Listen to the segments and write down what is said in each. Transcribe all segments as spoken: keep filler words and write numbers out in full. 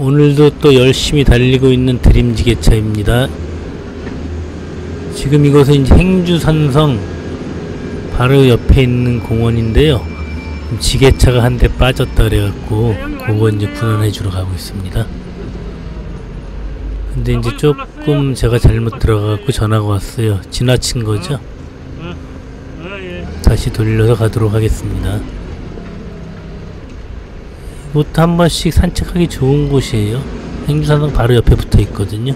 오늘도 또 열심히 달리고 있는 드림지게차입니다. 지금 이곳은 이제 행주산성 바로 옆에 있는 공원인데요. 지게차가 한 대 빠졌다 그래갖고 그거 이제 군원해 주러 가고 있습니다. 근데 이제 조금 제가 잘못 들어가갖고 전화가 왔어요. 지나친 거죠? 다시 돌려서 가도록 하겠습니다. 이것도 한 번씩 산책하기 좋은 곳이에요. 행주산성 바로 옆에 붙어 있거든요.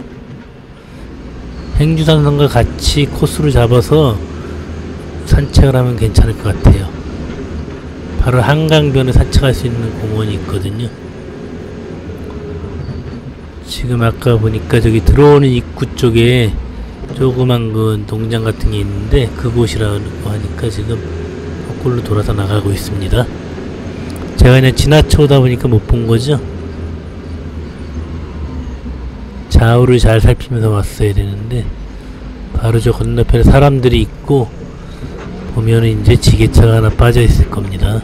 행주산성과 같이 코스를 잡아서 산책을 하면 괜찮을 것 같아요. 바로 한강변에 산책할 수 있는 공원이 있거든요. 지금 아까 보니까 저기 들어오는 입구 쪽에 조그만 그 농장 같은 게 있는데 그곳이라고 하니까 지금 거꾸로 돌아서 나가고 있습니다. 제가 그냥 지나쳐 오다 보니까 못 본 거죠. 좌우를 잘 살피면서 왔어야 되는데 바로 저 건너편에 사람들이 있고 보면은 이제 지게차가 하나 빠져 있을 겁니다.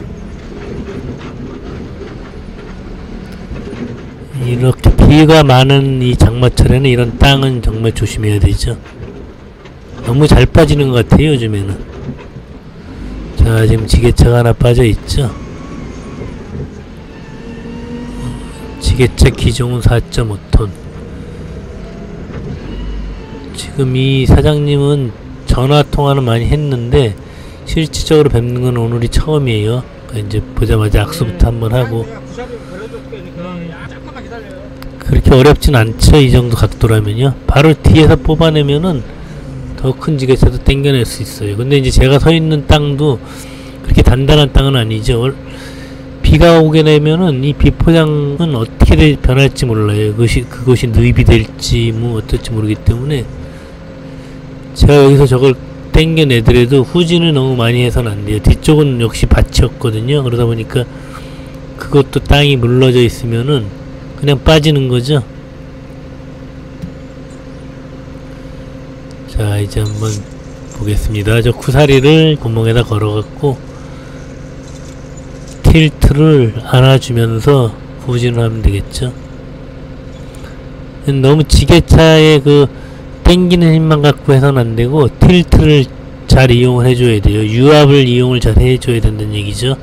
이렇게 비가 많은 이 장마철에는 이런 땅은 정말 조심해야 되죠. 너무 잘 빠지는 것 같아요, 요즘에는. 자, 지금 지게차가 하나 빠져 있죠. 지게차 기종은 사 점 오 톤. 지금 이 사장님은 전화통화는 많이 했는데 실질적으로 뵙는 건 오늘이 처음이에요. 그러니까 이제 보자마자 악수부터 한번 하고. 그렇게 어렵진 않죠, 이 정도 각도라면요. 바로 뒤에서 뽑아내면은 더 큰 지게차도 당겨낼 수 있어요. 근데 이제 제가 서 있는 땅도 그렇게 단단한 땅은 아니죠. 비가 오게 되면은 이 비포장은 어떻게 변할지 몰라요. 그것이, 그것이 누입이 될지 뭐 어떨지 모르기 때문에 제가 여기서 저걸 당겨내더라도 후진을 너무 많이 해서는 안 돼요. 뒤쪽은 역시 밭이었거든요. 그러다 보니까 그것도 땅이 물러져 있으면은 그냥 빠지는 거죠. 자, 이제 한번 보겠습니다. 저 구사리를 구멍에다 걸어갖고 틸트를 안아주면서 후진을 하면 되겠죠. 너무 지게차의 그 당기는 힘만 갖고 해서는 안 되고 틸트를 잘 이용을 해줘야 돼요. 유압을 이용을 잘 해줘야 된다는 얘기죠.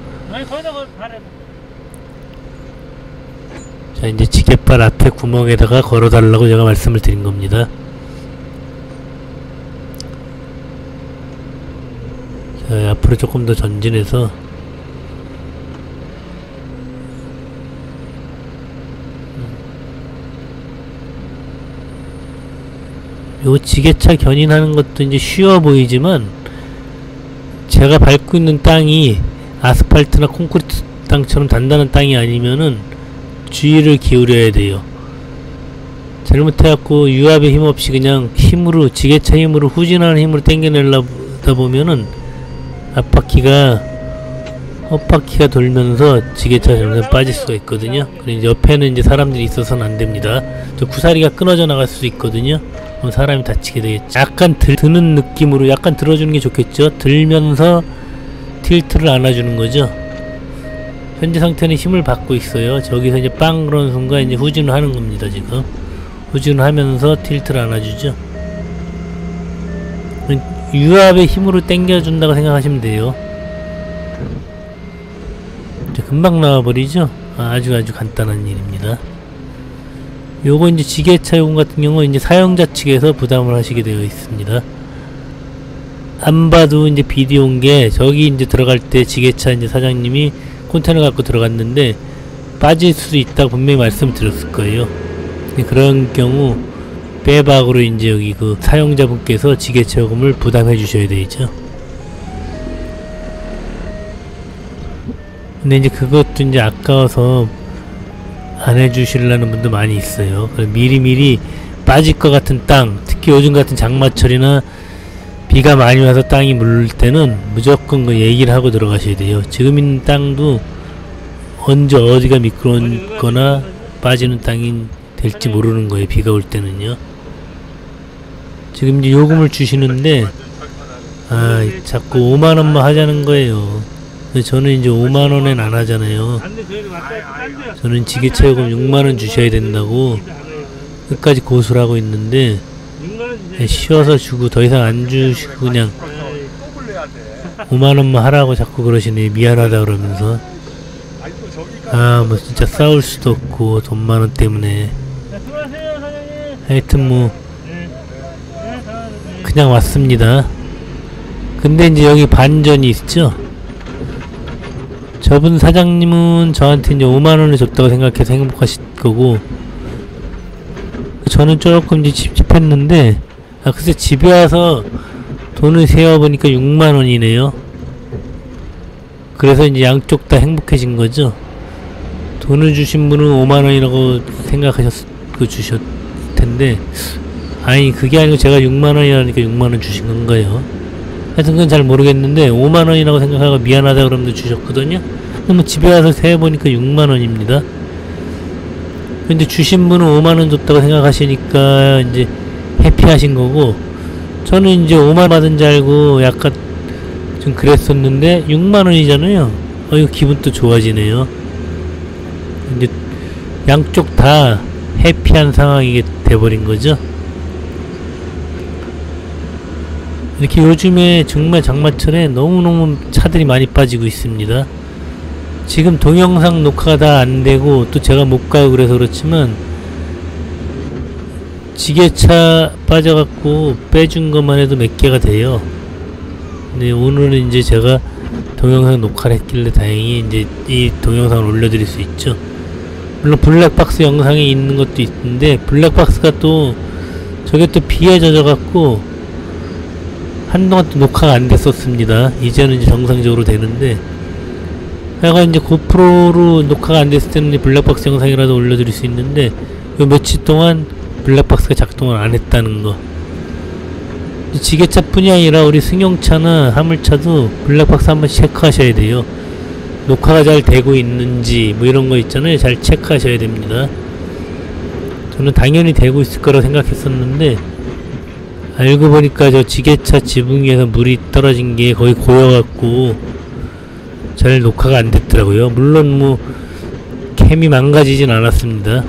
자, 이제 지게발 앞에 구멍에다가 걸어달라고 제가 말씀을 드린 겁니다. 자, 앞으로 조금 더 전진해서 요 지게차 견인하는 것도 이제 쉬워 보이지만 제가 밟고 있는 땅이 아스팔트나 콘크리트 땅처럼 단단한 땅이 아니면은 주의를 기울여야 돼요. 잘못해갖고 유압의 힘 없이 그냥 힘으로 지게차 힘으로 후진하는 힘으로 당겨내려다 보면은 앞바퀴가 헛바퀴가 돌면서 지게차 점점 빠질 수가 있거든요. 그리고 옆에는 이제 사람들이 있어서는 안 됩니다. 저 구사리가 끊어져 나갈 수 있거든요. 그럼 사람이 다치게 되겠죠. 약간 들, 드는 느낌으로 약간 들어주는 게 좋겠죠. 들면서 틸트를 안아주는 거죠. 현재 상태는 힘을 받고 있어요. 저기서 이제 빵 그러는 순간 이제 후진을 하는 겁니다. 지금 후진을 하면서 틸트를 안아주죠. 유압의 힘으로 당겨준다고 생각하시면 돼요. 금방 나와버리죠. 아, 아주 아주 간단한 일입니다. 요거 이제 지게차 요금 같은 경우 이제 사용자 측에서 부담을 하시게 되어 있습니다. 안 봐도 이제 비디오 온 게 저기 이제 들어갈 때 지게차 이제 사장님이 컨테이너 갖고 들어갔는데 빠질 수도 있다고 분명히 말씀을 드렸을 거예요. 그런 경우 빼박으로 이제 여기 그 사용자분께서 지게차 요금을 부담해 주셔야 되죠. 근데 이제 그것도 이제 아까워서 안 해주시려는 분도 많이 있어요. 미리미리 빠질 것 같은 땅, 특히 요즘 같은 장마철이나 비가 많이 와서 땅이 물을 때는 무조건 그 얘기를 하고 들어가셔야 돼요. 지금 있는 땅도 언제 어디가 미끄러운 거나 빠지는 땅이 될지 모르는 거예요. 비가 올 때는요. 지금 이제 요금을 주시는데 아, 자꾸 오만 원만 하자는 거예요. 근데 저는 이제 오만 원엔 안 하잖아요. 저는 지게차 요금 육만 원 주셔야 된다고 끝까지 고수를 하고 있는데 쉬어서 주고 더 이상 안 주시고 그냥 오만 원만 하라고 자꾸 그러시네. 미안하다 그러면서. 아, 뭐 진짜 싸울 수도 없고 돈만 원 때문에. 하여튼 뭐 그냥 왔습니다. 근데 이제 여기 반전이 있죠. 저분 사장님은 저한테 이제 오만 원을 줬다고 생각해서 행복하실 거고, 저는 조금 이제 찝찝했는데, 아, 글쎄 집에 와서 돈을 세어보니까 육만 원이네요. 그래서 이제 양쪽 다 행복해진 거죠. 돈을 주신 분은 오만 원이라고 생각하셨, 그, 주셨 텐데, 아니, 그게 아니고 제가 육만 원이라니까 육만 원 주신 건가요? 하여튼 그건 잘 모르겠는데, 오만 원이라고 생각하고 미안하다 그러면서 주셨거든요? 근데 뭐 집에 와서 세어보니까 육만 원입니다. 근데 주신 분은 오만 원 줬다고 생각하시니까, 이제, 해피하신 거고, 저는 이제 오만 원 받은 줄 알고 약간 좀 그랬었는데, 육만 원이잖아요? 어, 이거 기분 또 좋아지네요. 이제, 양쪽 다 해피한 상황이 돼버린 거죠. 이렇게 요즘에 정말 장마철에 너무너무 차들이 많이 빠지고 있습니다. 지금 동영상 녹화가 다 안되고 또 제가 못 가고 그래서 그렇지만 지게차 빠져갖고 빼준 것만 해도 몇 개가 돼요. 근데 오늘은 이제 제가 동영상 녹화를 했길래 다행히 이제 이 동영상을 올려드릴 수 있죠. 물론 블랙박스 영상이 있는 것도 있는데 블랙박스가 또 저게 또 비에 젖어갖고 한동안 또 녹화가 안 됐었습니다. 이제는 이제 정상적으로 되는데, 하여간 이제 고프로로 녹화가 안 됐을 때는 블랙박스 영상이라도 올려드릴 수 있는데, 요 며칠 동안 블랙박스가 작동을 안 했다는 거. 지게차 뿐이 아니라 우리 승용차나 화물차도 블랙박스 한번 체크하셔야 돼요. 녹화가 잘 되고 있는지 뭐 이런 거 있잖아요. 잘 체크하셔야 됩니다. 저는 당연히 되고 있을 거라고 생각했었는데, 알고 보니까 저 지게차 지붕 위에서 물이 떨어진 게 거의 고여갖고 잘 녹화가 안 됐더라고요. 물론 뭐 캠이 망가지진 않았습니다.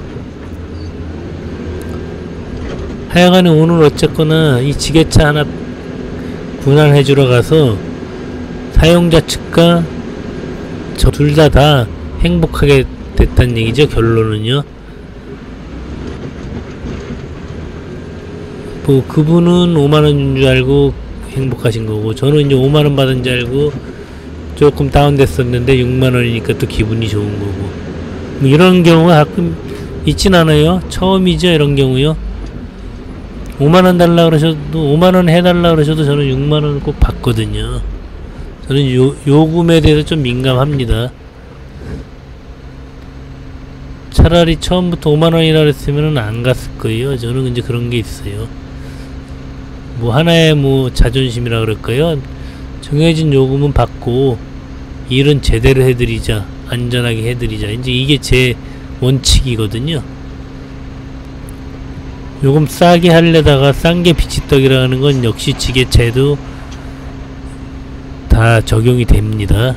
하여간에 오늘 어쨌거나 이 지게차 하나 분할해주러 가서 사용자 측과 저 둘 다 다 행복하게 됐다는 얘기죠. 결론은요. 뭐 그분은 오만 원인 줄 알고 행복하신 거고, 저는 이제 오만 원 받은 줄 알고 조금 다운됐었는데 육만 원이니까 또 기분이 좋은 거고, 뭐 이런 경우가 가끔 있진 않아요. 처음이죠, 이런 경우요. 오만 원 달라 그러셔도, 오만 원 해달라 그러셔도 저는 육만 원 꼭 받거든요. 저는 요, 요금에 대해서 좀 민감합니다. 차라리 처음부터 오만 원이라 그랬으면 안 갔을 거예요. 저는 이제 그런 게 있어요. 뭐 하나의 뭐 자존심이라 그럴까요? 정해진 요금은 받고 일은 제대로 해드리자, 안전하게 해드리자, 이제 이게 제 원칙이거든요. 요금 싸게 하려다가 싼 게 비치떡이라는 건 역시 지게차에도 다 적용이 됩니다.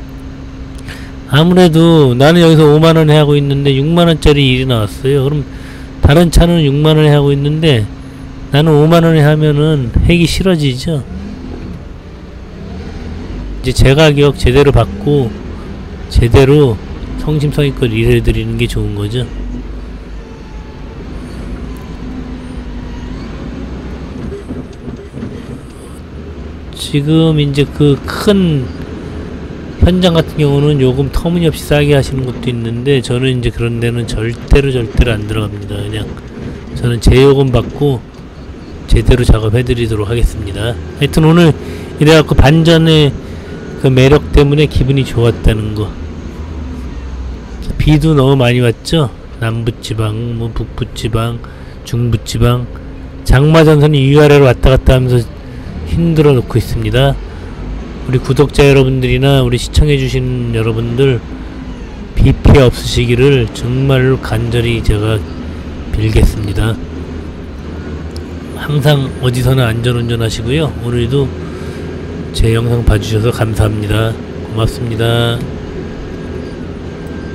아무래도 나는 여기서 오만 원에 하고 있는데 육만 원짜리 일이 나왔어요. 그럼 다른 차는 육만 원에 하고 있는데 나는 오만 원에 하면은 하기 싫어지죠. 이제 제 가격 제대로 받고 제대로 성심성의껏 일해드리는 게 좋은 거죠. 지금 이제 그 큰 현장 같은 경우는 요금 터무니없이 싸게 하시는 것도 있는데, 저는 이제 그런 데는 절대로 절대로 안 들어갑니다. 그냥 저는 제 요금 받고 제대로 작업해 드리도록 하겠습니다. 하여튼 오늘 이래갖고 반전의 그 매력 때문에 기분이 좋았다는 거. 비도 너무 많이 왔죠? 남부지방, 뭐 북부지방, 중부지방, 장마전선이 위아래로 왔다 갔다 하면서 힘들어 놓고 있습니다. 우리 구독자 여러분들이나 우리 시청해주신 여러분들 비 피해 없으시기를 정말로 간절히 제가 빌겠습니다. 항상 어디서나 안전운전 하시고요. 오늘도 제 영상 봐주셔서 감사합니다. 고맙습니다.